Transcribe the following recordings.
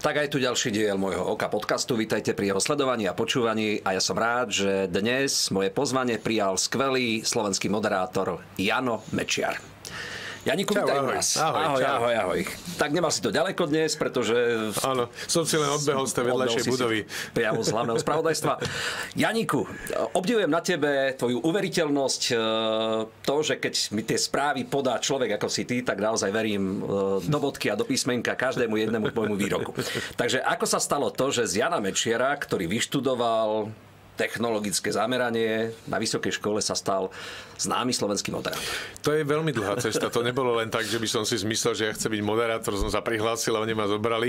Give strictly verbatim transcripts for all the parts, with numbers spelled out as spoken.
Tak aj tu ďalší diel môjho Oka podcastu. Vítajte pri jeho sledovaní a počúvaní. A ja som rád, že dnes moje pozvanie prijal skvelý slovenský moderátor Jano Mečiar. Janíku, vítaj u nás. Ahoj, ahoj, ahoj, ahoj. Tak nemal si to ďaleko dnes, pretože... Áno, som si len odbehol z tej vedľajšej budovy. Priamo z hlavného spravodajstva. Janíku, obdivujem na tebe tvoju uveriteľnosť, to, že keď mi tie správy podá človek ako si ty, tak naozaj verím do bodky a do písmenka každému jednému tvojmu výroku. Takže ako sa stalo to, že z Jana Mečiara, ktorý vyštudoval technologické zameranie, na vysokej škole sa stal známy slovenský moderátor? To je veľmi dlhá cesta. To nebolo len tak, že by som si zmyslel, že ja chcem byť moderátor, som sa prihlásil a oni ma zobrali.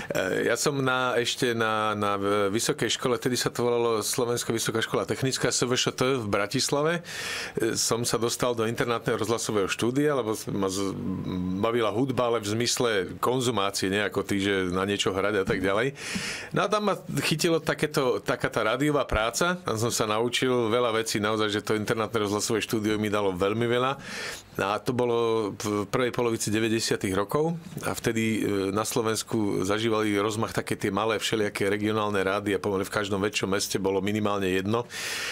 Ja som na, ešte na, na vysokej škole, tedy sa to volalo Slovenská vysoká škola technická es vé š té v Bratislave. Som sa dostal do internátneho rozhlasového štúdia, lebo ma bavila hudba, ale v zmysle konzumácie, nie ako ty, že na niečo hrať a tak ďalej. No a tam ma chytilo takéto, taká tá rádiová práca. Tam som sa naučil veľa vecí, naozaj, že to internátne rozhlasové štúdio mi dalo veľmi veľa. A to bolo v prvej polovici deväťdesiatych rokov a vtedy na Slovensku zažívali rozmach také tie malé všelijaké regionálne rády a pomaly v každom väčšom meste bolo minimálne jedno.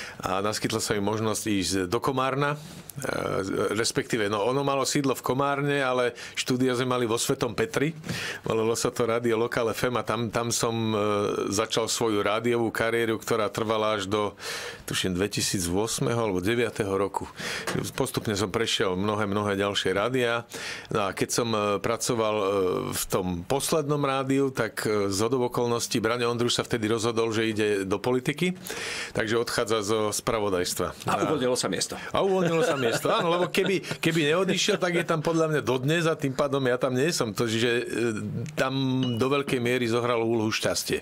A naskytla sa mi možnosť ísť do Komárna, respektíve, no ono malo sídlo v Komárne, ale štúdia sme mali vo Svetom Petri. Volalo sa to Rádio Lokal ef em a tam, tam som začal svoju rádiovú kariéru, ktorá trvala až do, tuším, dvetisícosem alebo deviateho roku. Postupne som prešiel mnohé, mnohé ďalšie rádia. No a keď som pracoval v tom poslednom rádiu, tak zhodou okolností Braňo Ondruš sa vtedy rozhodol, že ide do politiky, takže odchádza zo spravodajstva. A uvoľnilo sa miesto. A uvoľnilo sa miesto, áno, lebo keby, keby neodišiel, tak je tam podľa mňa dodnes a tým pádom ja tam nie som. Takže tam do veľkej miery zohral úlohu šťastie.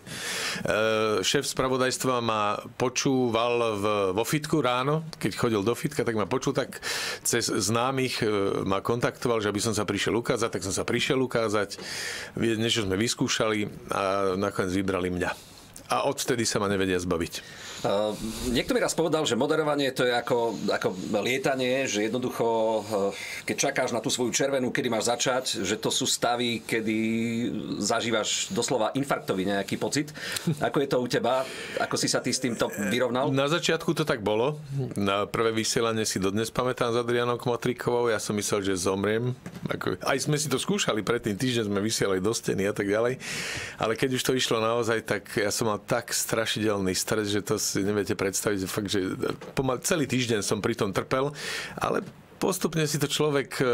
Šéf spravodajstva ma počúval v, vo fitku ráno, keď chodil do fitka, tak ma počul, tak cez známych ma kontaktoval, že aby som sa prišiel ukázať, tak som sa prišiel ukázať. Niečo sme vyskúšali a nakoniec vybrali mňa. A odvtedy sa ma nevedia zbaviť. Uh, niekto mi raz povedal, že moderovanie to je ako, ako lietanie, že jednoducho, uh, keď čakáš na tú svoju červenú, kedy máš začať, že to sú stavy, kedy zažívaš doslova infarktový nejaký pocit. Ako je to u teba? Ako si sa ty s týmto vyrovnal? Na začiatku to tak bolo. Na prvé vysielanie si dodnes pamätám s Adrianou Kmotrikovou. Ja som myslel, že zomriem. Ako, aj sme si to skúšali predtým, týždeň sme vysielali do steny a tak ďalej. Ale keď už to išlo naozaj, tak ja som mal tak strašidelný stres, že to si neviete predstaviť, fakt, že pomal, celý týždeň som pri tom trpel, ale postupne si to človek e,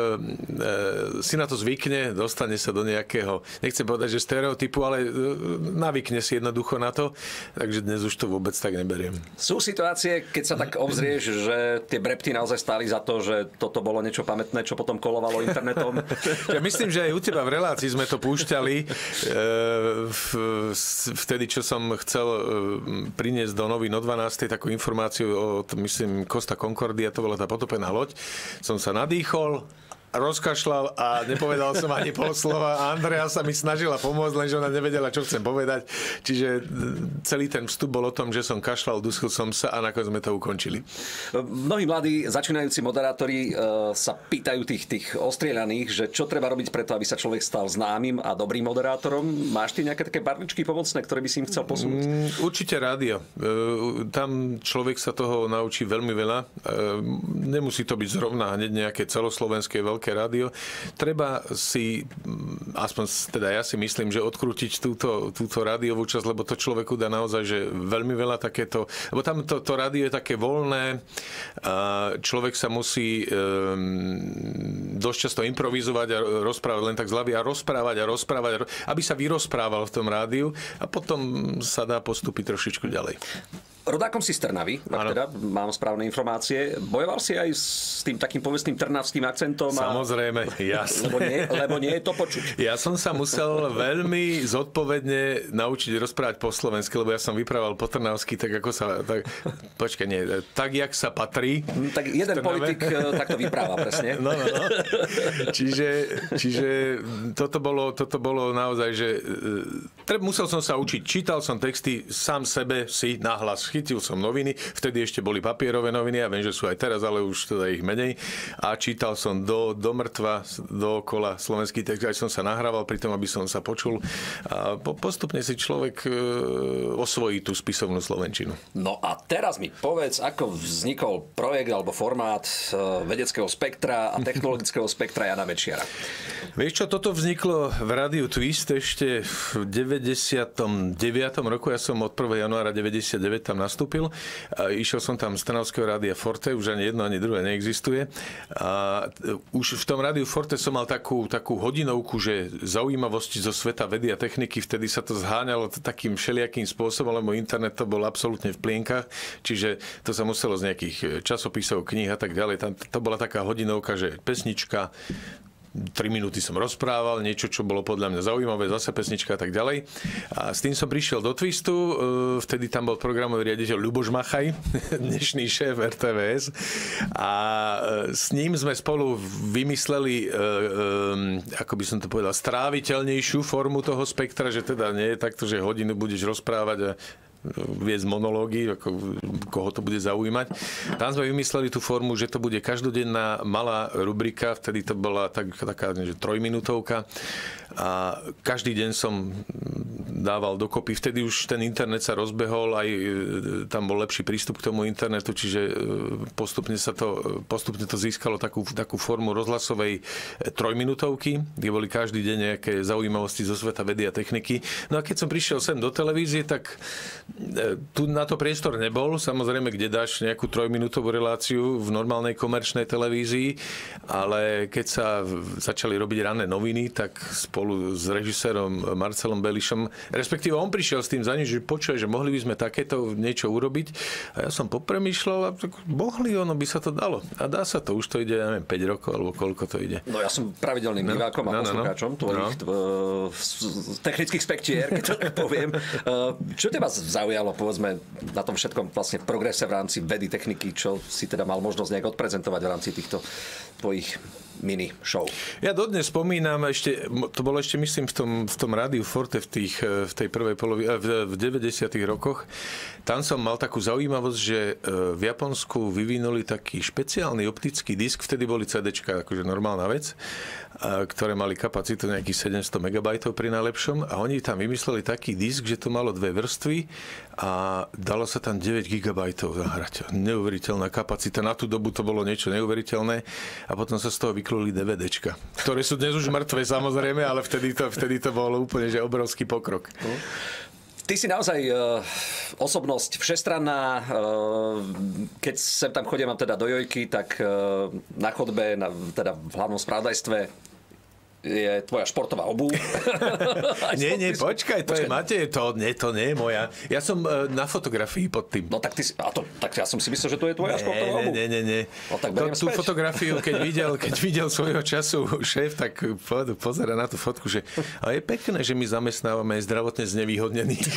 si na to zvykne, dostane sa do nejakého, nechcem povedať, že stereotypu, ale e, navykne si jednoducho na to, takže dnes už to vôbec tak neberiem. Sú situácie, keď sa tak obzrieš, že tie brepty naozaj stáli za to, že toto bolo niečo pamätné, čo potom kolovalo internetom? Ja myslím, že aj u teba v relácii sme to púšťali e, v, vtedy, čo som chcel priniesť do novín o dvanástej takú informáciu o, myslím, Costa Concordia, to bola tá potopená loď. Som sa nadýchol, rozkašľal a nepovedal som ani pol slova a Andrea sa mi snažila pomôcť, lenže ona nevedela, čo chcem povedať. Čiže celý ten vstup bol o tom, že som kašľal, dusil som sa a nakoniec sme to ukončili. Mnohí mladí začínajúci moderátori sa pýtajú tých, tých ostrieľaných, že čo treba robiť preto, aby sa človek stal známym a dobrým moderátorom. Máš ty nejaké také barličky pomocné, ktoré by si im chcel posunúť? Mm, určite rádio. Tam človek sa toho naučí veľmi veľa. Nemusí to byť zrovna hneď nejaké celoslovenské veľké rádio. Treba si, aspoň teda ja si myslím, že odkrútiť túto, túto rádiovú časť, lebo to človeku dá naozaj, že veľmi veľa takéto, lebo tam to, to rádio je také voľné, a človek sa musí um, dosť často improvizovať a rozprávať len tak z hlavy a rozprávať a rozprávať, aby sa vyrozprával v tom rádiu a potom sa dá postúpiť trošičku ďalej. Rodákom si z Trnavy, ak teda mám správne informácie. Bojoval si aj s tým takým povestným trnavským akcentom? A... Samozrejme, jasne. Lebo nie, lebo nie je to počuť. Ja som sa musel veľmi zodpovedne naučiť rozprávať po slovensky, lebo ja som vyprával po trnavsky, tak ako sa... Tak, počkaj, nie, tak, jak sa patrí. Tak jeden politik takto vypráva, presne. No, no, no. Čiže, čiže toto, bolo, toto bolo naozaj, že... Musel som sa učiť. Čítal som texty sám sebe si nahlas. chytil som noviny, vtedy ešte boli papierové noviny, ja viem, že sú aj teraz, ale už teda ich menej. A čítal som do, do mŕtva, dookola slovenský text, aj som sa nahrával pri tom, aby som sa počul. A po, postupne si človek e, osvojí tú spisovnú slovenčinu. No a teraz mi povedz, ako vznikol projekt alebo formát vedeckého spektra a technologického spektra Jana Mečiara. Vieš čo, toto vzniklo v Rádiu Twist ešte v deväťdesiatom deviatom roku. Ja som od prvého januára deväťdesiatdeväť tam nastúpil. A išiel som tam z Trnavského rádia Forte, už ani jedno, ani druhé neexistuje. A už v tom Rádiu Forte som mal takú, takú hodinovku, že zaujímavosti zo sveta vedy a techniky, vtedy sa to zháňalo takým všelijakým spôsobom, lebo internet to bol absolútne v plienkach, čiže to sa muselo z nejakých časopisov, kníh a tak ďalej. Tam, to bola taká hodinovka, že pesnička, tri minúty som rozprával, niečo, čo bolo podľa mňa zaujímavé, zase pesnička a tak ďalej. A s tým som prišiel do Twistu, vtedy tam bol programový riaditeľ Ľuboš Machaj, dnešný šéf er té vé es. A s ním sme spolu vymysleli, ako by som to povedal, stráviteľnejšiu formu toho spektra, že teda nie je takto, že hodinu budeš rozprávať a viesť monológy, ako, koho to bude zaujímať. Tam sme vymysleli tú formu, že to bude každodenná malá rubrika, vtedy to bola tak, taká že trojminútovka a každý deň som dával dokopy. Vtedy už ten internet sa rozbehol, aj tam bol lepší prístup k tomu internetu, čiže postupne sa to, postupne to získalo takú, takú formu rozhlasovej trojminútovky, kde boli každý deň nejaké zaujímavosti zo sveta vedy a techniky. No a keď som prišiel sem do televízie, tak tu na to priestor nebol. Samozrejme, kde dáš nejakú trojminútovú reláciu v normálnej komerčnej televízii, ale keď sa začali robiť ranné noviny, tak spolu s režisérom Marcelom Belišom, respektíve on prišiel s tým za ním, že počuje, že mohli by sme takéto niečo urobiť. A ja som popremýšľal a tak mohli, ono by sa to dalo. A dá sa to. Už to ide, neviem, päť rokov, alebo koľko to ide. No ja som pravidelným no, divákom a no, poslucháčom no, tvojich no. technických spektier, keď to tak poviem. Čo teba zaujalo, povedzme, na tom všetkom vlastne progrese v rámci vedy, techniky, čo si teda mal možnosť nejak odprezentovať v rámci týchto tvojich mini show? Ja dodnes spomínam, ešte, to bolo ešte myslím v tom, v tom Rádiu Forte v, tých, v tej prvej polovi, v, v deväťdesiatych rokoch. Tam som mal takú zaujímavosť, že v Japonsku vyvinuli taký špeciálny optický disk, vtedy boli CDčka, akože normálna vec, ktoré mali kapacitu nejakých sedemsto megabajtov pri najlepšom a oni tam vymysleli taký disk, že to malo dve vrstvy a dalo sa tam deväť gigabajtov zahrať. Neuveriteľná kapacita. Na tú dobu to bolo niečo neuveriteľné a potom sa z toho vykluli DVDčka, ktoré sú dnes už mŕtve samozrejme, ale vtedy to, vtedy to bolo úplne že obrovský pokrok. Ty si naozaj uh, osobnosť všestranná. Uh, keď sem tam chodím mám teda do Jojky, tak uh, na chodbe, na, teda v hlavnom spravodajstve je tvoja športová obuv. nie, nie, počkaj, to počkaj. je Matej, to, nie, to nie je moja. Ja som uh, na fotografii pod tým. No tak ty si, a to, tak ja som si myslel, že to je tvoja nie, športová obuv. Nie, nie, nie. No, tak to, tú späť. Fotografiu, keď videl, keď videl svojho času šéf, tak pozera na tú fotku, že a je pekné, že my zamestnávame zdravotne znevýhodnených.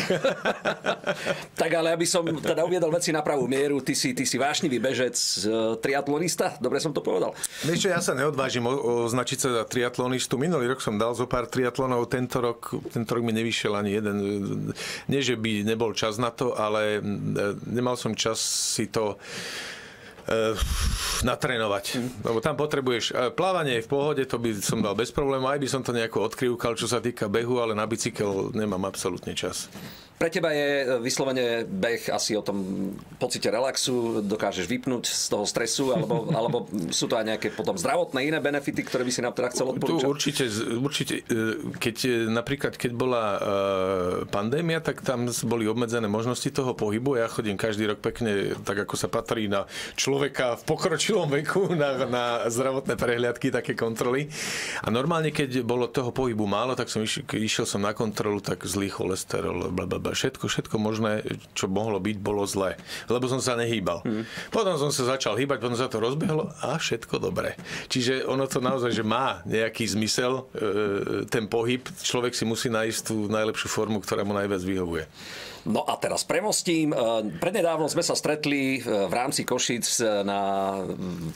Tak ale aby som teda uviedol veci na pravú mieru, ty si, ty si vášnivý bežec, triatlonista, dobre som to povedal. Vieš čo, ja sa neodvážim označiť sa za triatlonistu. Minulý rok som dal zo pár triatlonov, tento rok, tento rok mi nevyšiel ani jeden. Nie, že by nebol čas na to, ale nemal som čas si to natrénovať. Lebo tam potrebuješ plávanie je v pohode, to by som dal bez problémov, aj by som to nejako odkrývkal, čo sa týka behu, ale na bicykel nemám absolútne čas. Pre teba je vyslovene beh asi o tom pocite relaxu, dokážeš vypnúť z toho stresu, alebo, alebo sú to aj nejaké potom zdravotné iné benefity, ktoré by si nám teda chcel odporúčať? Tu určite, určite keď napríklad, keď bola pandémia, tak tam boli obmedzené možnosti toho pohybu. Ja chodím každý rok pekne, tak ako sa patrí na človeka v pokročilom veku, na, na zdravotné prehliadky, také kontroly. A normálne, keď bolo toho pohybu málo, tak som išiel, keď išiel som na kontrolu, tak zlý cholesterol, blablabla. Všetko, všetko možné, čo mohlo byť, bolo zlé. Lebo som sa nehýbal. Hmm. Potom som sa začal hýbať, potom sa to rozbehlo a všetko dobré. Čiže ono to naozaj, že má nejaký zmysel, ten pohyb. Človek si musí nájsť tú najlepšiu formu, ktorá mu najviac vyhovuje. No a teraz premostím. Prednedávno sme sa stretli v rámci Košíc na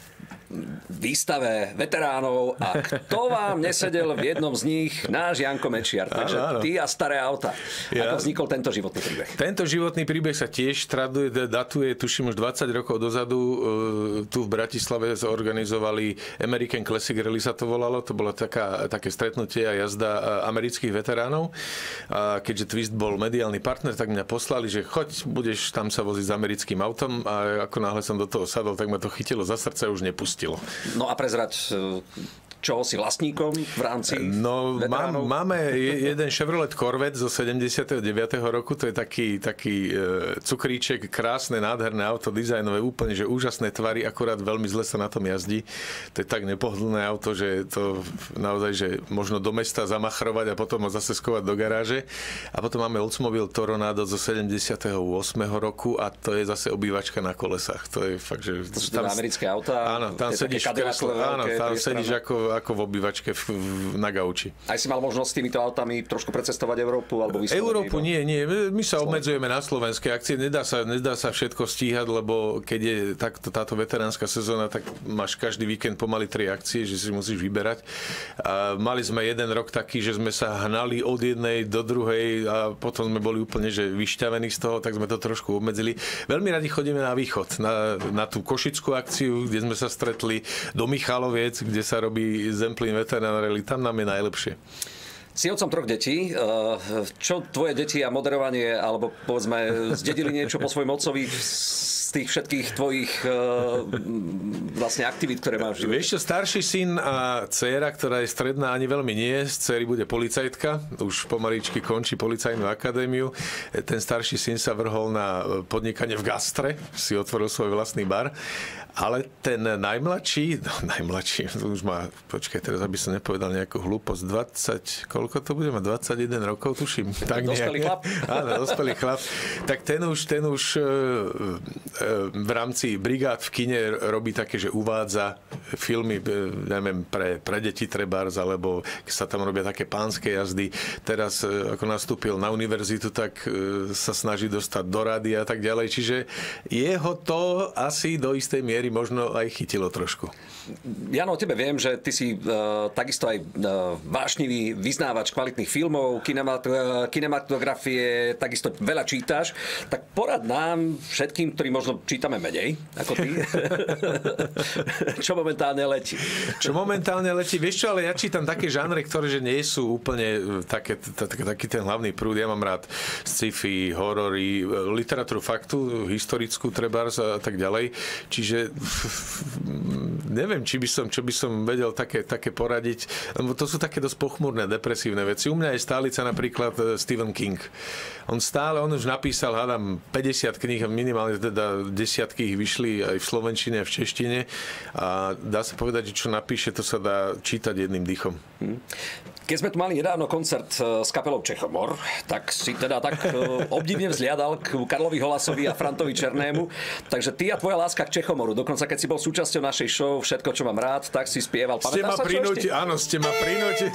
výstave veteránov a kto vám nesedel v jednom z nich? Náš Janko Mečiar. Takže áno, áno. Ty a staré auta. Ja. Ako vznikol tento životný príbeh? Tento životný príbeh sa tiež traduje, datuje, tuším už dvadsať rokov dozadu. Tu v Bratislave zorganizovali American Classic Rally sa to volalo. To bolo taká, také stretnutie a jazda amerických veteránov. A keďže Twist bol mediálny partner, tak mňa poslali, že choď, budeš tam sa voziť s americkým autom a ako náhle som do toho sadol, tak ma to chytilo za srdce a už nepustilo. No a prezrať, čoho si vlastníkom v rámci No, veteránov? Mám, máme jeden Chevrolet Corvette zo sedemdesiateho deviateho roku, to je taký, taký e, cukríček, krásne, nádherné auto, dizajnové, úplne, že úžasné tvary, akurát veľmi zle sa na tom jazdí. To je tak nepohodlné auto, že to naozaj, že možno do mesta zamachrovať a potom ho zase skovať do garáže. A potom máme Oldsmobile Toronado zo sedemdesiateho ôsmeho roku a to je zase obývačka na kolesách. To je fakt, že... To sú teda americké autá? Áno, tam sedíš v kresle, áno, tam sedíš ako ako v obývačke v, v, na gauči. Aj si mal možnosť s týmito autami trošku precestovať Európu? Alebo Európu nie, nie. My sa obmedzujeme na slovenské akcie. Nedá sa, nedá sa všetko stíhať, lebo keď je takto, táto veteránska sezóna, tak máš každý víkend pomaly tri akcie, že si musíš vyberať. A mali sme jeden rok taký, že sme sa hnali od jednej do druhej a potom sme boli úplne že vyšťavení z toho, tak sme to trošku obmedzili. Veľmi radi chodíme na východ, na, na tú košickú akciu, kde sme sa stretli, do Michaloviec, kde sa robí Zemplín veterán rally, tam nám je najlepšie. Si otcom troch detí. Čo tvoje deti a moderovanie, alebo povedzme, zdedili niečo po svojom otcovi z tých všetkých tvojich vlastne aktivít, ktoré máš v živote? Vieš čo, starší syn a dcéra, ktorá je stredná, ani veľmi nie. Z dcéry bude policajtka. Už pomaličky končí policajnú akadémiu. Ten starší syn sa vrhol na podnikanie v gastre. Si otvoril svoj vlastný bar. Ale ten najmladší, no najmladší, už má, počkaj, teraz aby som nepovedal nejakú hlúposť, dvadsať, koľko to bude mať, dvadsaťjeden rokov, tuším. Tak dospelý chlap. Áno, dospelý chlap. Tak ten už, ten už v rámci brigád v kine robí také, že uvádza filmy, neviem, pre, pre deti trebárs, alebo sa tam robia také pánske jazdy. Teraz, ako nastúpil na univerzitu, tak sa snaží dostať do rádia a tak ďalej. Čiže jeho to asi do istej miery možno aj chytilo trošku. Jano, o tebe viem, že ty si uh, takisto aj uh, vášnivý vyznávač kvalitných filmov, kinemat- uh, kinematografie, takisto veľa čítaš. Tak porad nám všetkým, ktorí možno čítame menej ako ty, čo momentálne letí. Čo momentálne letí? Vieš čo, ale ja čítam také žánre, ktoré že nie sú úplne také, taký ten hlavný prúd. Ja mám rád sci-fi, horory, literatúru faktu, historickú trebárs a tak ďalej. Čiže neviem, či by som, čo by som vedel také, také poradiť. Lebo to sú také dosť pochmúrne, depresívne veci. U mňa je stálica napríklad Stephen King. On stále, on už napísal, hádam, päťdesiat kníh, minimálne teda desiatky ich vyšli aj v slovenčine a v češtine. A dá sa povedať, že čo napíše, to sa dá čítať jedným dýchom. Keď sme tu mali nedávno koncert s kapelou Čechomor, tak si teda tak obdivne vzliadal k Karlovi Holasovi a Frantovi Černému. Takže ty a tvoja láska k Čechomoru. Dokonca keď si bol súčasťou našej show Všetko, čo mám rád, tak si spieval. Pamätáš sa, čo ešte? Áno, ste ma prinútili.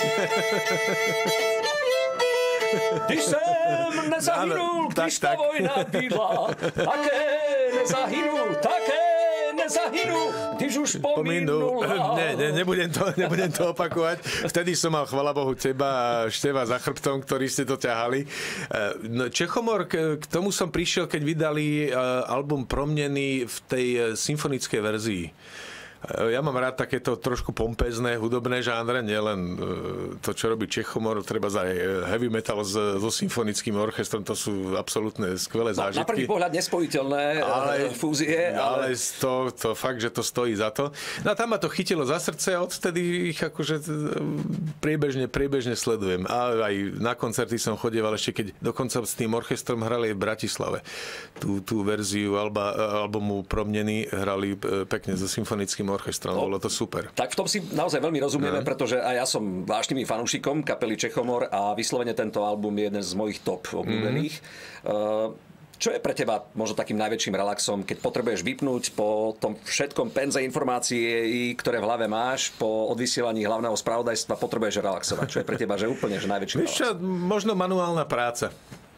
Když jsem nezahynul, když ta vojna byla, také nezahynul, také nezahynul, když už pominula. Ne, ne, nebudem to, nebudem to opakovať. Vtedy som mal, chvala Bohu, teba a Števa za chrbtom, ktorí ste to ťahali. Čechomor, k tomu som prišiel, keď vydali album Proměny v tej symfonickej verzii. Ja mám rád takéto trošku pompezné hudobné žánre, nielen to, čo robí Čechomor, treba aj heavy metal so, so symfonickým orchestrom, to sú absolútne skvelé zážitky. Na prvý pohľad nespojiteľné ale, fúzie. Ale, ale to, to fakt, že to stojí za to. No a tam ma to chytilo za srdce a odtedy ich akože priebežne, priebežne sledujem. A aj na koncerty som chodieval ešte, keď dokonca s tým orchestrom hrali v Bratislave. Tú, tú verziu alba, albumu Proměny hrali pekne so symfonickým orchestrom, no, bolo to super. Tak v tom si naozaj veľmi rozumieme, no. Pretože aj ja som vášnivým fanúšikom kapely Čechomor a vyslovene tento album je jeden z mojich top obľúbených. Mm-hmm. Čo je pre teba možno takým najväčším relaxom, keď potrebuješ vypnúť po tom všetkom penze informácií, ktoré v hlave máš, po odvysielaní hlavného spravodajstva, potrebuješ relaxovať? Čo je pre teba že úplne že najväčší relax? Víš čo, možno manuálna práca.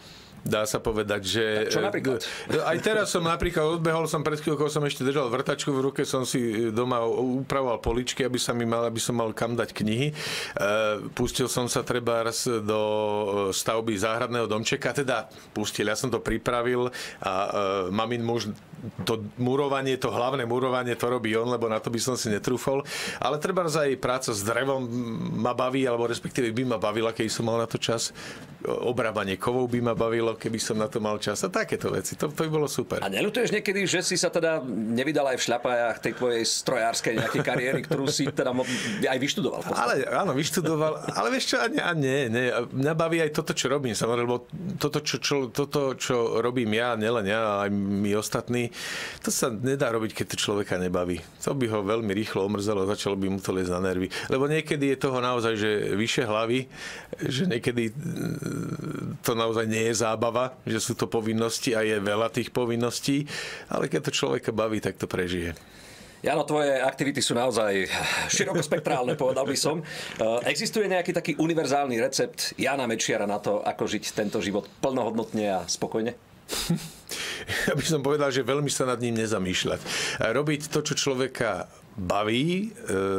dá sa povedať, že... Tak čo napríklad? Aj teraz som napríklad odbehol som pred chvíľkou, som ešte držal vrtačku v ruke, som si doma upravoval poličky, aby, sa mi mal, aby som mal kam dať knihy. Pustil som sa trebárs do stavby záhradného domčeka, teda pustil, ja som to pripravil a mamin muž to murovanie, to hlavné murovanie to robí on, lebo na to by som si netrúfol. Ale trebárs aj práca s drevom ma baví, alebo respektíve by ma bavila, keď som mal na to čas. Obrábanie kovov by ma bavilo, keby som na to mal čas. A takéto veci. To, to by bolo super. A neľutuješ niekedy, že si sa teda nevydal aj v šľapajách tej tvojej strojárskej nejakej kariéry, ktorú si teda aj vyštudoval? Ale áno, vyštudoval. Ale vieš čo, a nie, a nie, nie. Mňa baví aj toto, čo robím. Samozrejme, lebo toto, čo, čo, toto, čo robím ja, nielen ja, aj my ostatní, to sa nedá robiť, keď to človeka nebaví. To by ho veľmi rýchlo omrzelo, začalo by mu to liesť na nervy. Lebo niekedy je toho naozaj, že vyššie hlavy, že niekedy to naozaj nie je zábava, že sú to povinnosti a je veľa tých povinností, ale keď to človeka baví, tak to prežije. Jano, tvoje aktivity sú naozaj širokospektrálne, povedal by som. Existuje nejaký taký univerzálny recept Jana Mečiara na to, ako žiť tento život plnohodnotne a spokojne? Ja by som povedal, že veľmi sa nad ním nezamýšľať. Robiť to, čo človeka baví.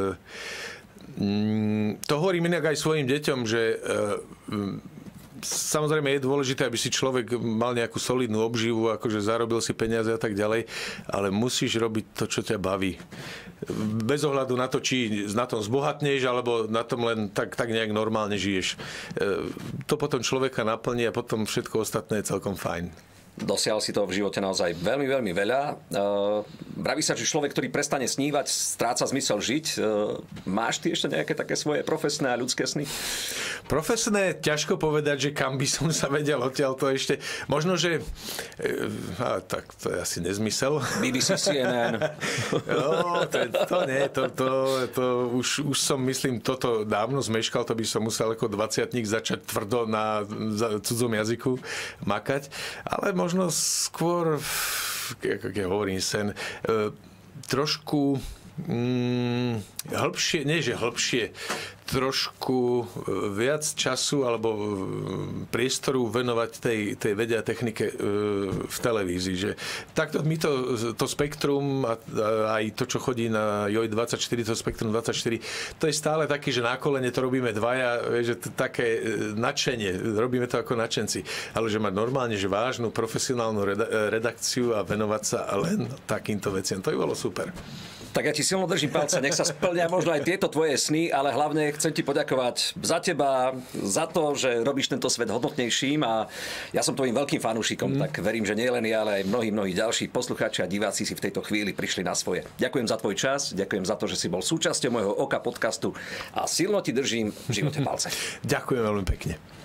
To hovorím inak aj svojim deťom, že samozrejme je dôležité, aby si človek mal nejakú solidnú obživu, akože zarobil si peniaze a tak ďalej, ale musíš robiť to, čo ťa baví. Bez ohľadu na to, či na tom zbohatneš, alebo na tom len tak, tak nejak normálne žiješ. To potom človeka naplní a potom všetko ostatné je celkom fajn. Dosiahol si to v živote naozaj veľmi, veľmi veľa. Vraví sa, že človek, ktorý prestane snívať, stráca zmysel žiť. Máš ty ešte nejaké také svoje profesné a ľudské sny? Profesné, ťažko povedať, že kam by som sa vedel odtiaľ to ešte. Možno, že... A, tak to je asi nezmysel. bé bé cé, C N N. No, to, to nie, to, to, to už, už som, myslím, toto dávno zmeškal, to by som musel ako dvadsiatnik začať tvrdo na cudzom jazyku makať. Ale možno skôr, ako ja hovorím, sen, trošku mm, hĺbšie, nie že hĺbšie, trošku viac času alebo priestoru venovať tej, tej vede a technike v televízii. Že takto my to, to spektrum a aj to, čo chodí na Joj dvadsaťštyri, to spektrum dvadsaťštyri, to je stále taký, že na kolene to robíme dvaja, že to také nadšenie, robíme to ako nadšenci. Ale že mať normálne, že vážnu profesionálnu redakciu a venovať sa len takýmto veciam, to by bolo super. Tak ja ti silno držím palce, nech sa splnia možno aj tieto tvoje sny, ale hlavne chcem ti poďakovať za teba, za to, že robíš tento svet hodnotnejším a ja som tvojím veľkým fanúšikom, mm. tak verím, že nie len ja, ale aj mnohí, mnohí ďalší poslucháči a diváci si v tejto chvíli prišli na svoje. Ďakujem za tvoj čas, ďakujem za to, že si bol súčasťou môjho Oka podcastu a silno ti držím v živote palce. Ďakujem veľmi pekne.